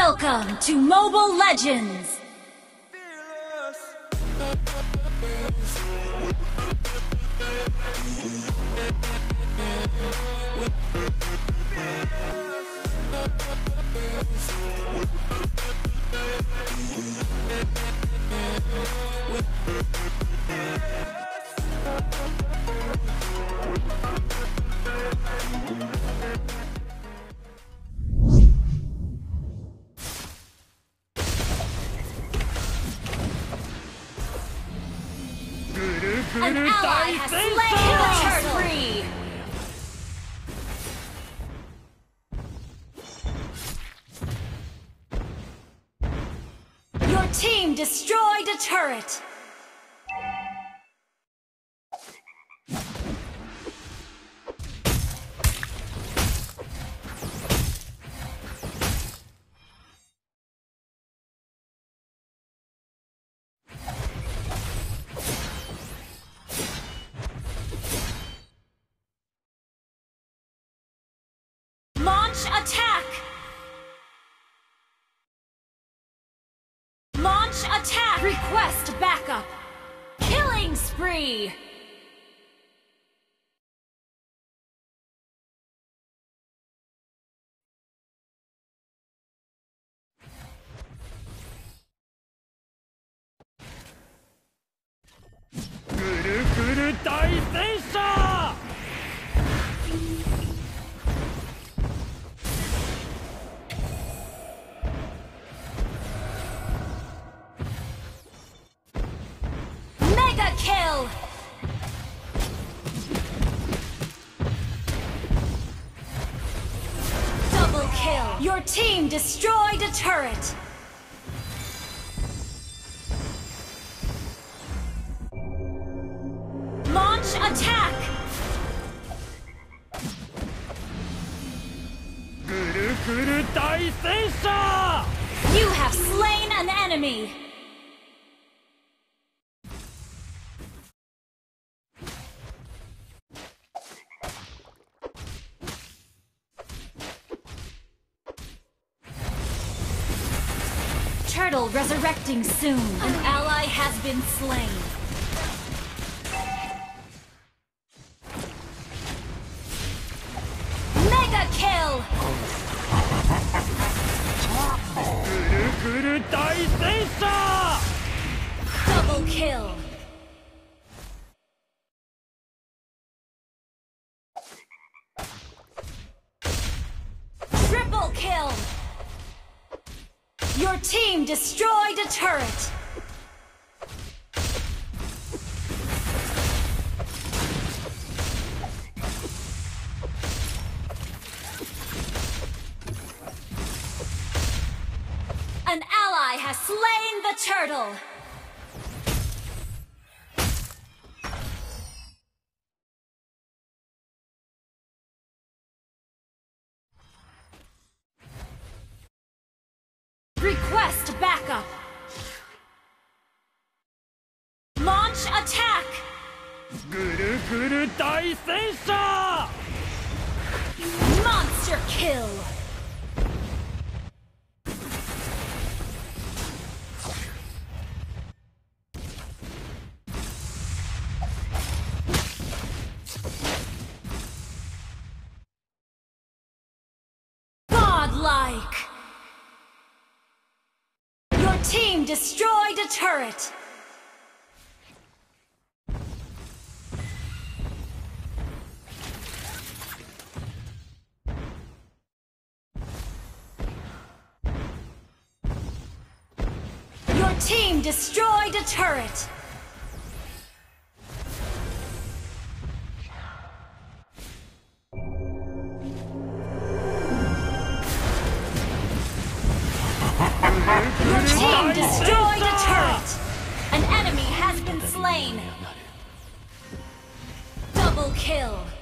Welcome to Mobile Legends! An ally has slain the turtle! Your team destroyed a turret! Launch attack! Launch attack! Request backup! Killing spree! Mega kill! Double kill! Your team destroyed a turret! Launch attack! You have slain an enemy! Turtle resurrecting soon. An ally has been slain. Mega kill! Double kill! Triple kill! Your team destroyed a turret! An ally has slain the turtle! Request backup! Launch attack! Monster kill! Godlike! Your team destroyed a turret! Your team destroyed a turret! Your team destroyed a turret! An enemy has been slain! Double kill!